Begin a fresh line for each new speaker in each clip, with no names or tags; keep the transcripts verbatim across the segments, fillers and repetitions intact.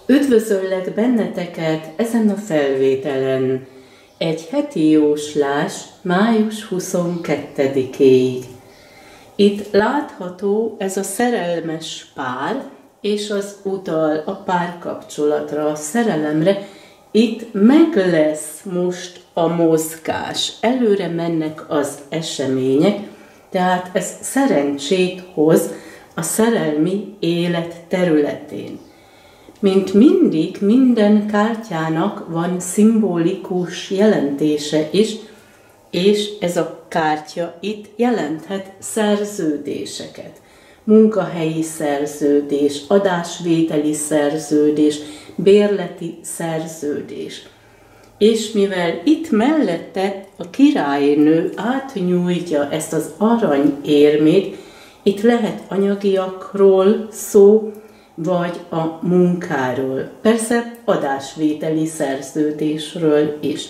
Üdvözöllek benneteket ezen a felvételen, egy heti jóslás május huszonkettedikéig. Itt látható ez a szerelmes pár, és az utal a párkapcsolatra, a szerelemre. Itt meg lesz most a mozgás, előre mennek az események, tehát ez szerencsét hoz a szerelmi élet területén. Mint mindig, minden kártyának van szimbolikus jelentése is, és ez a kártya itt jelenthet szerződéseket. Munkahelyi szerződés, adásvételi szerződés, bérleti szerződés. És mivel itt mellette a királynő átnyújtja ezt az aranyérmét, itt lehet anyagiakról szó, vagy a munkáról, persze adásvételi szerződésről is.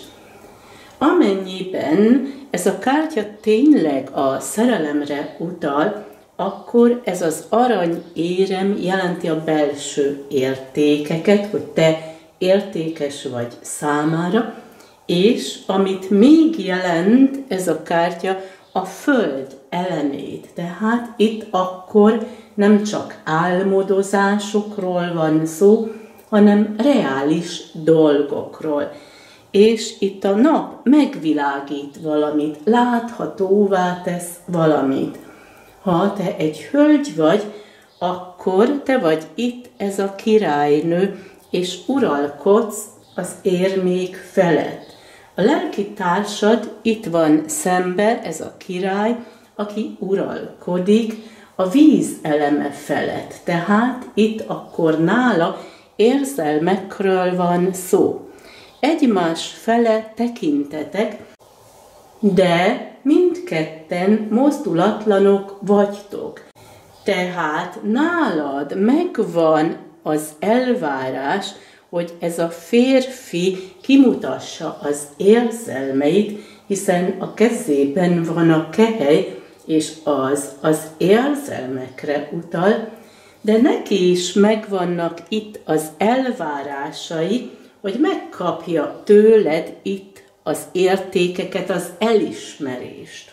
Amennyiben ez a kártya tényleg a szerelemre utal, akkor ez az aranyérem jelenti a belső értékeket, hogy te értékes vagy számára, és amit még jelent ez a kártya, a föld elemét. Tehát itt akkor nem csak álmodozásokról van szó, hanem reális dolgokról. És itt a nap megvilágít valamit, láthatóvá tesz valamit. Ha te egy hölgy vagy, akkor te vagy itt ez a királynő, és uralkodsz az érmék felett. A lelki társad itt van szembe, ez a király, aki uralkodik a víz eleme felett. Tehát itt akkor nála érzelmekről van szó. Egymás fele tekintetek, de mindketten mozdulatlanok vagytok. Tehát nálad megvan az elvárás, hogy ez a férfi kimutassa az érzelmeit, hiszen a kezében van a kehely, és az az érzelmekre utal, de neki is megvannak itt az elvárásai, hogy megkapja tőled itt az értékeket, az elismerést.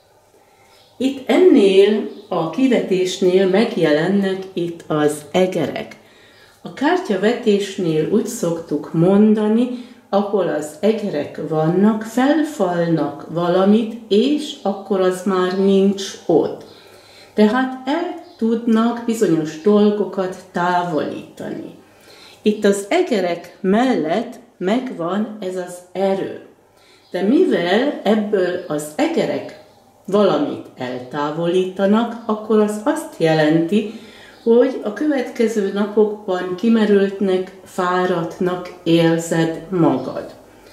Itt ennél a kivetésnél megjelennek itt az egerek. A kártyavetésnél úgy szoktuk mondani, ahol az egerek vannak, felfalnak valamit, és akkor az már nincs ott. Tehát el tudnak bizonyos dolgokat távolítani. Itt az egerek mellett megvan ez az erő. De mivel ebből az egerek valamit eltávolítanak, akkor az azt jelenti, hogy a következő napokban kimerültnek, fáradtnak érzed magad.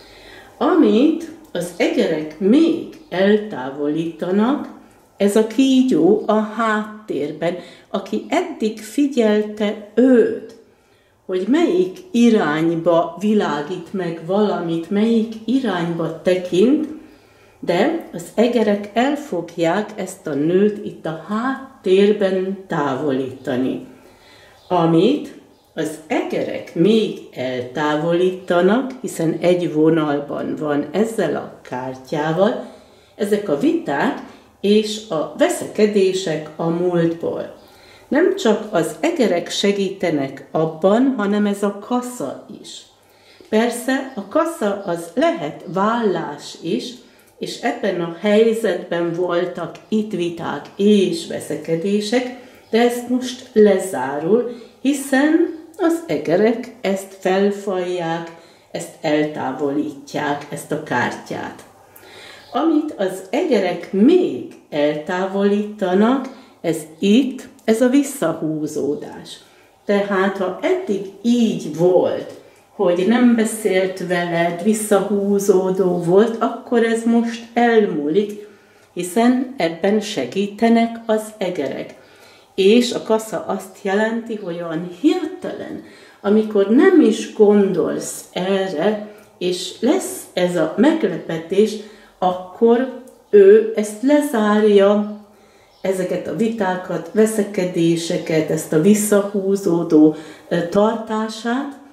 Amit az egerek még eltávolítanak, ez a kígyó a háttérben, aki eddig figyelte őt, hogy melyik irányba világít meg valamit, melyik irányba tekint, de az egerek el fogják ezt a nőt itt a háttérben távolítani. Amit az egerek még eltávolítanak, hiszen egy vonalban van ezzel a kártyával, ezek a viták és a veszekedések a múltból. Nem csak az egerek segítenek abban, hanem ez a kassa is. Persze a kassa az lehet vállás is, és ebben a helyzetben voltak itt viták és veszekedések, de ezt most lezárul, hiszen az egerek ezt felfalják, ezt eltávolítják, ezt a kártyát. Amit az egerek még eltávolítanak, ez itt, ez a visszahúzódás. Tehát ha eddig így volt, hogy nem beszélt veled, visszahúzódó volt, akkor ez most elmúlik, hiszen ebben segítenek az egerek. És a kassa azt jelenti, hogy olyan hirtelen, amikor nem is gondolsz erre, és lesz ez a meglepetés, akkor ő ezt lezárja, ezeket a vitákat, veszekedéseket, ezt a visszahúzódó tartását,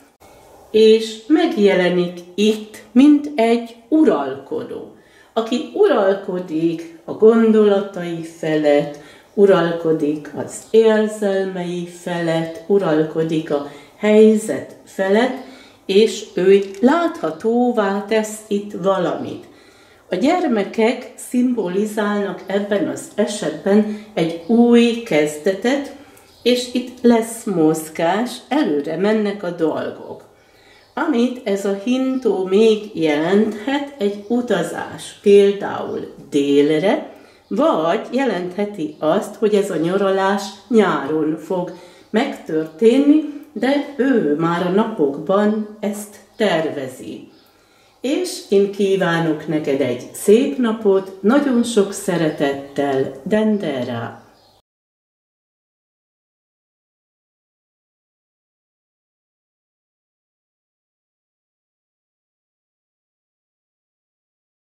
és megjelenik itt, mint egy uralkodó, aki uralkodik a gondolatai felett, uralkodik az érzelmei felett, uralkodik a helyzet felett, és ő láthatóvá tesz itt valamit. A gyermekek szimbolizálnak ebben az esetben egy új kezdetet, és itt lesz mozgás, előre mennek a dolgok. Amit ez a hintó még jelenthet, egy utazás, például délre, vagy jelentheti azt, hogy ez a nyaralás nyáron fog megtörténni, de ő már a napokban ezt tervezi. És én kívánok neked egy szép napot, nagyon sok szeretettel, Dendera.